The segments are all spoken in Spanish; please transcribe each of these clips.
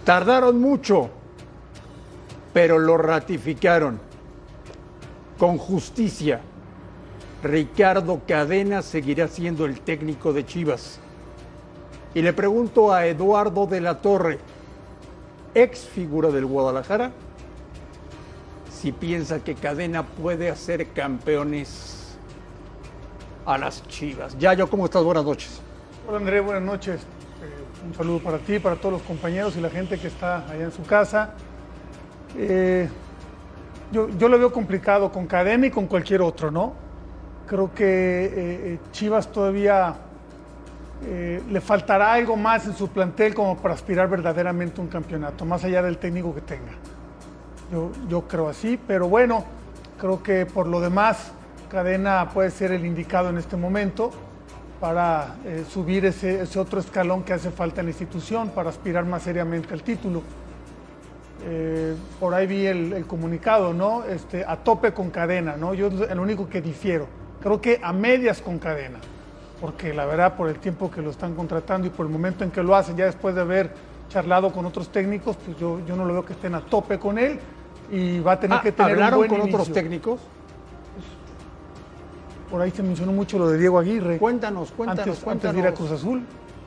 Tardaron mucho, pero lo ratificaron. Con justicia, Ricardo Cadena seguirá siendo el técnico de Chivas. Y le pregunto a Eduardo de la Torre, ex figura del Guadalajara, si piensa que Cadena puede hacer campeones a las Chivas. Yayo, ¿cómo estás? Buenas noches. Hola André, buenas noches. Un saludo para ti, para todos los compañeros y la gente que está allá en su casa. Yo lo veo complicado con Cadena y con cualquier otro, ¿no? Creo que Chivas todavía le faltará algo más en su plantel como para aspirar verdaderamente a un campeonato, más allá del técnico que tenga. Yo creo así, pero bueno, creo que por lo demás Cadena puede ser el indicado en este momento para subir ese otro escalón que hace falta en la institución para aspirar más seriamente al título. Por ahí vi el comunicado, ¿no? A tope con Cadena, ¿no? Yo es el único que difiero. Creo que a medias con Cadena, porque la verdad por el tiempo que lo están contratando y por el momento en que lo hacen, ya después de haber charlado con otros técnicos, pues yo no lo veo que estén a tope con él y va a tener que tener un buen con inicio. Otros técnicos? Por ahí se mencionó mucho lo de Diego Aguirre. Cuéntanos. Antes de ir a Cruz Azul.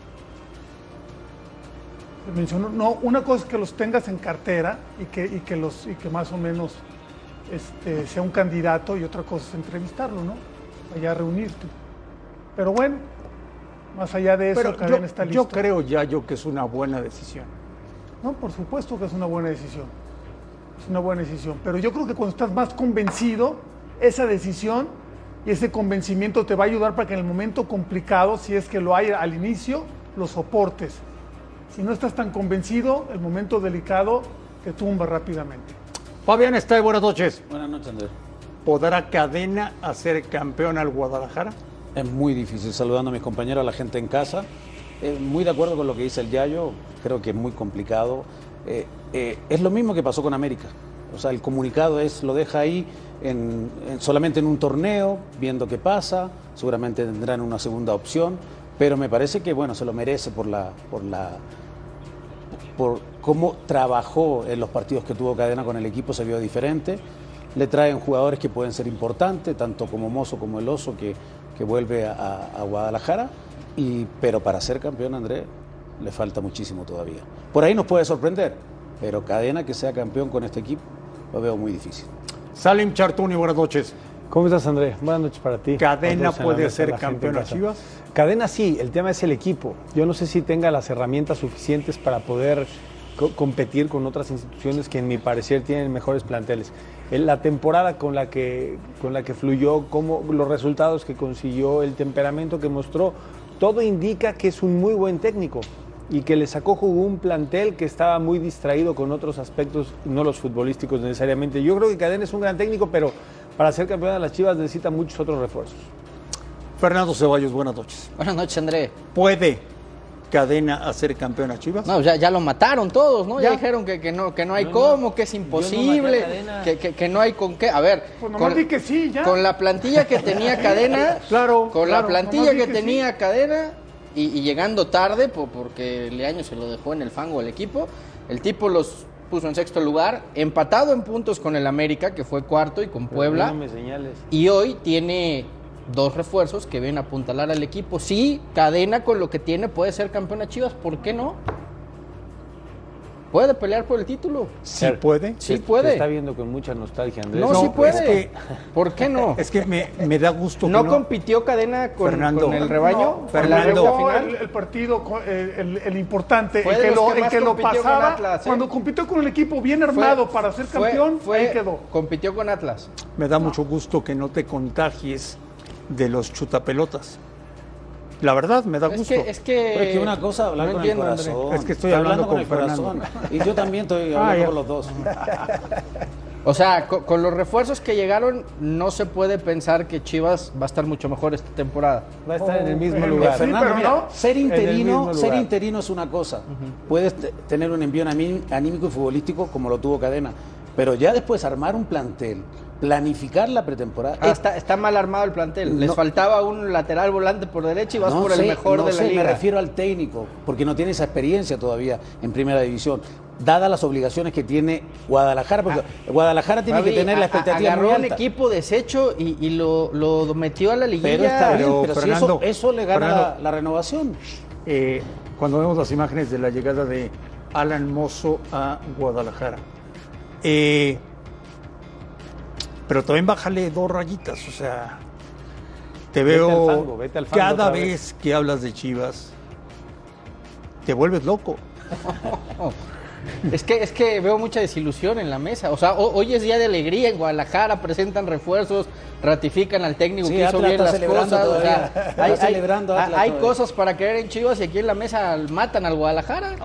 Se mencionó, no, una cosa es que los tengas en cartera y que más o menos sea un candidato, y otra cosa es entrevistarlo, ¿no? Allá reunirte. Pero bueno, más allá de eso, Cadena está listo. Yo creo, Yayo, que es una buena decisión. No, por supuesto que es una buena decisión. Es una buena decisión. Pero yo creo que cuando estás más convencido, esa decisión y ese convencimiento te va a ayudar para que en el momento complicado, si es que lo hay al inicio, lo soportes. Si no estás tan convencido, el momento delicado te tumba rápidamente. Fabián Estay, buenas noches. Buenas noches, Andrés. ¿Podrá Cadena hacer campeón al Guadalajara? Es muy difícil, saludando a mis compañeros, a la gente en casa. Muy de acuerdo con lo que dice el Yayo, creo que es muy complicado. Es lo mismo que pasó con América. O sea, el comunicado lo deja ahí solamente en un torneo, viendo qué pasa, seguramente tendrán una segunda opción, pero me parece que bueno, se lo merece por cómo trabajó en los partidos que tuvo Cadena con el equipo, se vio diferente. Le traen jugadores que pueden ser importantes, tanto como Mozo como el Oso, que vuelve a Guadalajara, pero para ser campeón, Andrés, le falta muchísimo todavía. Por ahí nos puede sorprender, pero Cadena que sea campeón con este equipo, lo veo muy difícil. Salim Chartuni, buenas noches. ¿Cómo estás, Andrés? Buenas noches para ti. ¿Cadena puede ser campeón a Chivas? Cadena sí, el tema es el equipo. Yo no sé si tenga las herramientas suficientes para poder competir con otras instituciones que en mi parecer tienen mejores planteles. La temporada con la que fluyó, los resultados que consiguió, el temperamento que mostró, todo indica que es un muy buen técnico y que le sacó jugo un plantel que estaba muy distraído con otros aspectos, no los futbolísticos necesariamente. Yo creo que Cadena es un gran técnico, pero para ser campeón de las Chivas necesita muchos otros refuerzos. Fernando Ceballos, buenas noches. Buenas noches, André. ¿Puede Cadena hacer campeón a Chivas? No, ya lo mataron todos, ¿no? Ya dijeron que no hay cómo, que es imposible, que no hay con qué. A ver, pues nomás di que sí, ya. Con la plantilla que tenía Cadena, la plantilla que tenía sí. Cadena y llegando tarde, porque Leaño se lo dejó en el fango al equipo, el tipo los puso en sexto lugar, empatado en puntos con el América, que fue cuarto, y con Puebla. No me señales. Y hoy tiene 2 refuerzos que ven apuntalar al equipo. Sí, Cadena con lo que tiene puede ser campeón a Chivas, ¿por qué no? ¿Puede pelear por el título? Sí puede. Sí puede. Te está viendo con mucha nostalgia, Andrés. No, sí puede. Es que, ¿por qué no? Es que me da gusto ¿No que compitió Cadena con el rebaño? No, Fernando. el partido, el importante, Fue el de que los lo, que el más que lo compitió con pasaba, Atlas, ¿eh? cuando compitió con el equipo bien armado para ser campeón, ahí quedó. Compitió con Atlas. me da mucho gusto que no te contagies de los chutapelotas. La verdad, me da gusto. Es que Pero es que una cosa hablar no con entiendo, el corazón. André. Es que estoy Está hablando con el corazón. Y yo también estoy hablando con los dos. O sea, con los refuerzos que llegaron, no se puede pensar que Chivas va a estar mucho mejor esta temporada. Va a estar en el mismo Sí, lugar. Fernando, pero mira, no ser en el mismo ser lugar. interino es una cosa. Puedes tener un envío anímico y futbolístico como lo tuvo Cadena, pero ya después armar un plantel, planificar la pretemporada. Está mal armado el plantel. Les faltaba un lateral volante por derecha y vas por el mejor de la liga. Me refiero al técnico, porque no tiene esa experiencia todavía en primera división. dadas las obligaciones que tiene Guadalajara, porque Guadalajara tiene Fabi, que tener la expectativa agarró muy un alta. equipo deshecho y lo metió a la liguilla. Pero está bien, Pero, pero si Fernando, eso le gana Fernando, la renovación. Cuando vemos las imágenes de la llegada de Alan Mozo a Guadalajara. Pero también bájale 2 rayitas, o sea, te veo vete al fango cada otra vez que hablas de Chivas, te vuelves loco. Es que veo mucha desilusión en la mesa. O sea, hoy es día de alegría en Guadalajara, presentan refuerzos, ratifican al técnico Sí, que hizo Atlas bien está las celebrando cosas. O todavía. sea, Está celebrando Atlas hay todavía. cosas para creer en Chivas y aquí en la mesa matan al Guadalajara.